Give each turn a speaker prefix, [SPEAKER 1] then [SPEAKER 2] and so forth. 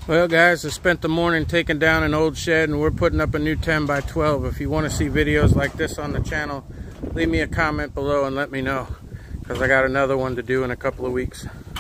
[SPEAKER 1] Well guys, I spent the morning taking down an old shed and we're putting up a new 10 by 12. If you want to see videos like this on the channel, leave me a comment below and let me know, because I got another one to do in a couple of weeks.